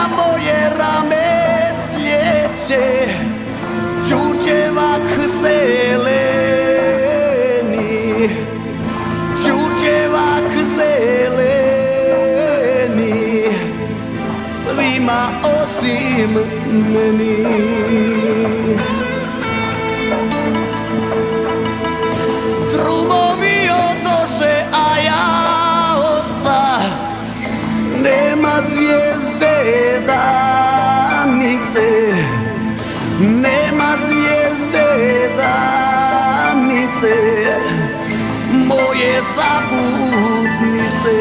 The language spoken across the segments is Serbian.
moje rame slijeće, Đurđevak zeleni, Đurđevak zeleni, svima osim meni. Drumovi odoše, a ja osta, nema zvijezde danice, nema zvijezde danice, moje saputnice.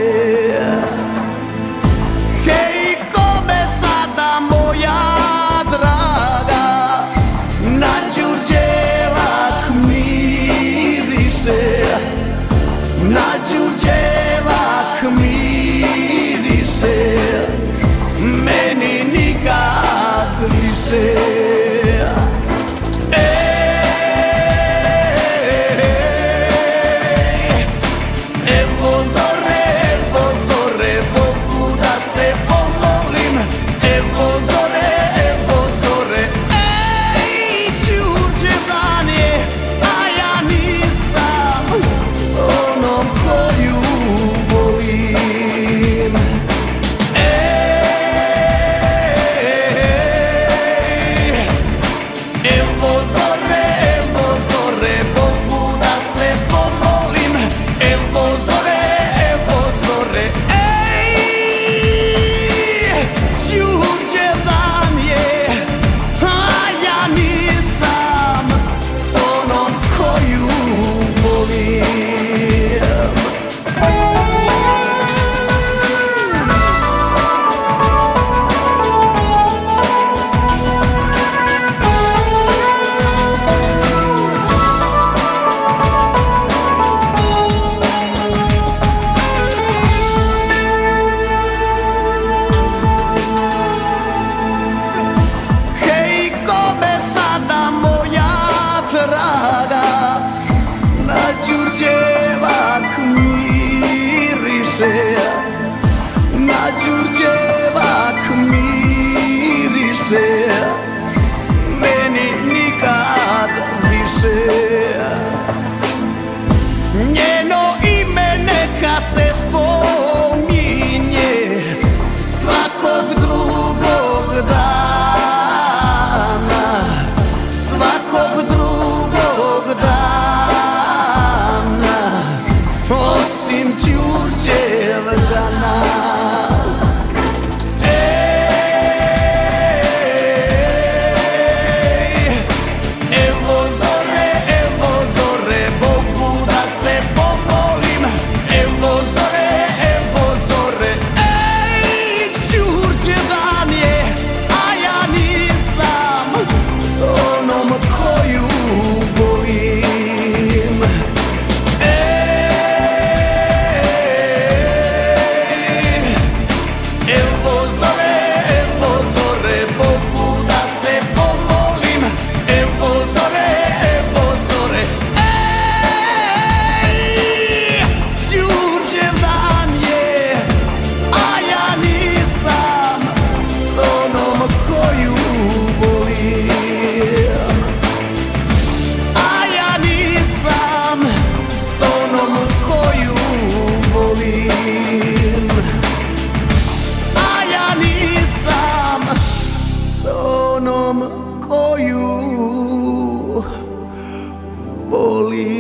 Hej, kome sada moja draga, na Đurđevak miriše, na Đurđevak miriše, meni nikad više. Evo zore, Bogu da se pomolim. Evo zore, ej, Đurđevdan je, a ja nisam s onom koju volim. Evo zore, Bogu da se pomolim. Evo zore, ej, Đurđevdan je, a ja nisam s onom koju volim. Hej, kome sada moja draga, na Đurđevak miriše, na Đurđevak miriše, meni nikad više. Njeno ime neka se spominje svakog drugog dana, svakog drugog dana, osim Đurđevdana. Evo zore, Bogu da se pomolim. Evo zore, ej, Đurđevdan je, a ja nisam s onom koju volim. Evo zore, Bogu da se pomolim. Evo zore, ej, Đurđevdan je, a ja nisam s onom koju volim. A ja nisam s onom koju volim. A ja nisam s onom koju volim.